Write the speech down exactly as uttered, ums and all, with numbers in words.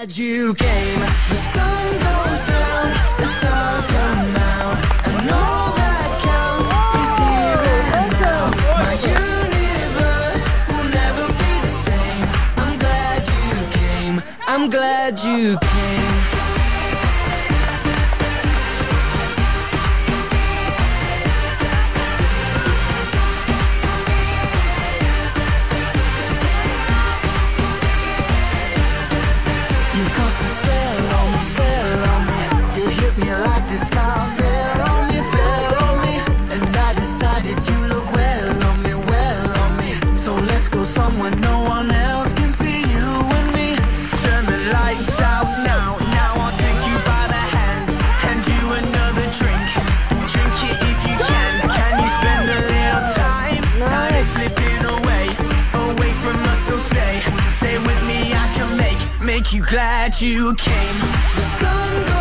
glad you came. The sun goes down, the stars come out, and all that counts is here and now. My universe will never be the same. I'm glad you came, I'm glad you came. You glad you came. The sun goes